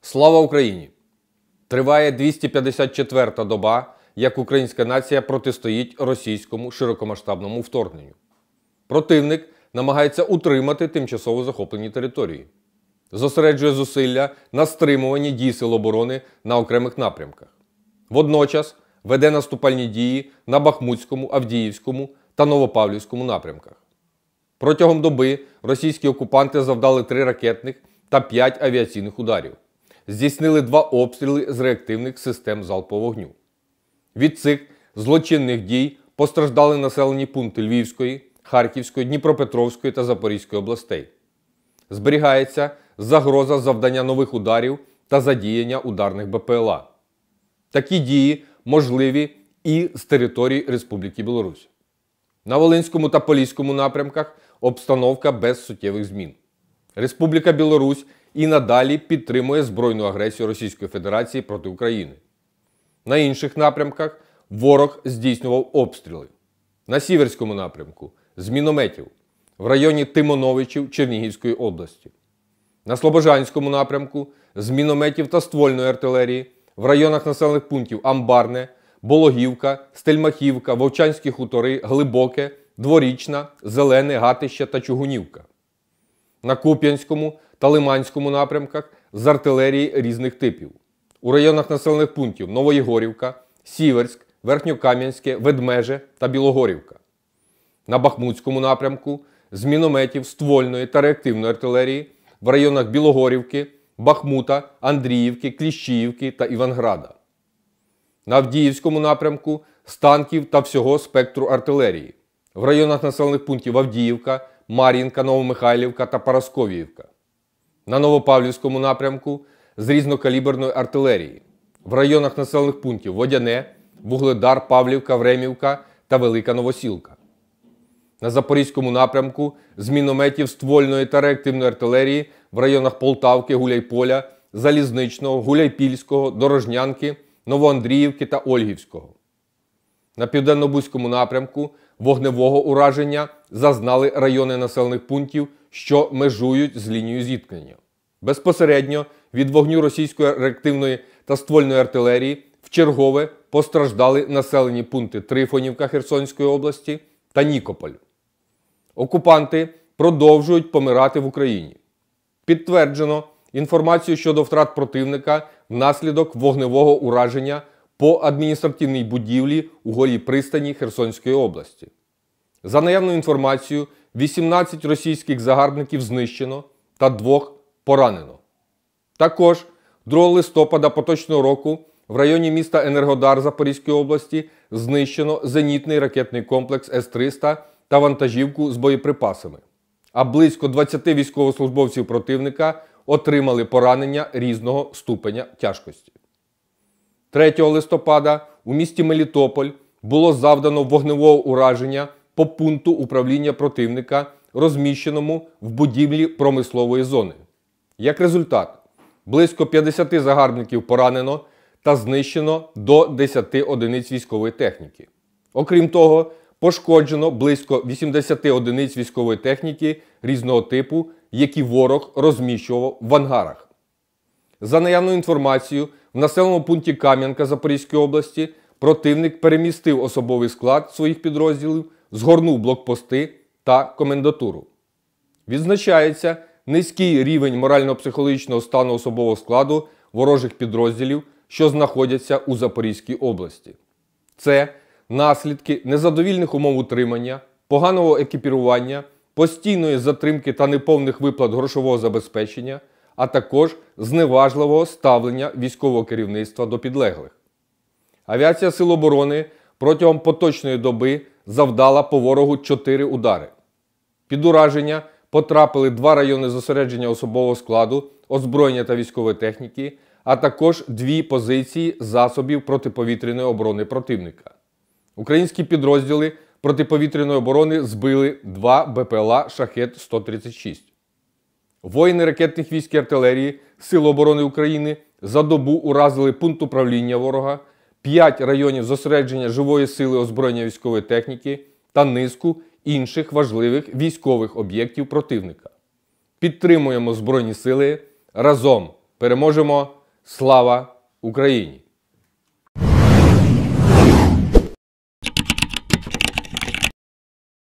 Слава Україні! Триває 254-та доба, як українська нація протистоїть російському широкомасштабному вторгненню. Противник намагається утримати тимчасово захоплені території. Зосереджує зусилля на стримуванні дій Сил оборони на окремих напрямках. Водночас веде наступальні дії на Бахмутському, Авдіївському та Новопавлівському напрямках. Протягом доби російські окупанти завдали 3 ракетних та 5 авіаційних ударів. Здійснили 2 обстріли з реактивних систем залпового вогню. Від цих злочинних дій постраждали населені пункти Львівської, Харківської, Дніпропетровської та Запорізької областей. Зберігається загроза завдання нових ударів та задіяння ударних БПЛА. Такі дії можливі і з території Республіки Білорусь. На Волинському та Поліському напрямках обстановка без суттєвих змін. Республіка Білорусь і надалі підтримує збройну агресію Російської Федерації проти України. На інших напрямках ворог здійснював обстріли. На Сіверському напрямку – з мінометів, в районі Тимоновичів Чернігівської області. На Слобожанському напрямку – з мінометів та ствольної артилерії, в районах населених пунктів Амбарне, Бологівка, Стельмахівка, Вовчанські хутори, Глибоке, Дворічна, Зелене, Гатище та Чугунівка. На Куп'янському та Лиманському напрямках з артилерії різних типів. У районах населених пунктів Новоєгорівка, Сіверськ, Верхньокам'янське, Ведмеже та Білогорівка. На Бахмутському напрямку з мінометів, ствольної та реактивної артилерії в районах Білогорівки, Бахмута, Андріївки, Кліщіївки та Іванграда. На Авдіївському напрямку з танків та всього спектру артилерії. В районах населених пунктів Авдіївка, Мар'їнка, Новомихайлівка та Парасковіївка. На Новопавлівському напрямку з різнокаліберної артилерії. В районах населених пунктів Водяне, Вугледар, Павлівка, Времівка та Велика Новосілка. На Запорізькому напрямку з мінометів ствольної та реактивної артилерії в районах Полтавки, Гуляйполя, Залізничного, Гуляйпільського, Дорожнянки, Новоандріївки та Ольгівського. На Південно-Бузькому напрямку вогневого ураження зазнали райони населених пунктів, що межують з лінією зіткнення. Безпосередньо від вогню російської реактивної та ствольної артилерії вчергове постраждали населені пункти Трифонівка Херсонської області та Нікополь. Окупанти продовжують помирати в Україні. Підтверджено інформацію щодо втрат противника внаслідок вогневого ураження по адміністративній будівлі у Голій пристані Херсонської області. За наявною інформацією, 18 російських загарбників знищено та 2 поранено. Також 2 листопада поточного року в районі міста Енергодар Запорізької області знищено зенітний ракетний комплекс С-300 та вантажівку з боєприпасами, а близько 20 військовослужбовців противника отримали поранення різного ступеня тяжкості. 3 листопада у місті Мелітополь було завдано вогневого ураження по пункту управління противника, розміщеному в будівлі промислової зони. Як результат, близько 50 загарбників поранено та знищено до 10 одиниць військової техніки. Окрім того, пошкоджено близько 80 одиниць військової техніки різного типу, які ворог розміщував в ангарах. За наявною інформацією, в населеному пункті Кам'янка Запорізької області противник перемістив особовий склад своїх підрозділів, згорнув блокпости та комендатуру. Відзначається низький рівень морально-психологічного стану особового складу ворожих підрозділів, що знаходяться у Запорізькій області. Це наслідки незадовільних умов утримання, поганого екіпірування, постійної затримки та неповних виплат грошового забезпечення, а також зневажливого ставлення військового керівництва до підлеглих. Авіація Сил оборони протягом поточної доби завдала по ворогу 4 удари. Під ураження потрапили 2 райони зосередження особового складу, озброєння та військової техніки, а також 2 позиції засобів протиповітряної оборони противника. Українські підрозділи протиповітряної оборони збили 2 БПЛА «Шахет-136». Воїни ракетних військ і артилерії Сил оборони України за добу уразили пункт управління ворога, 5 районів зосередження живої сили озброєння військової техніки та низку інших важливих військових об'єктів противника. Підтримуємо Збройні сили. Разом переможемо! Слава Україні!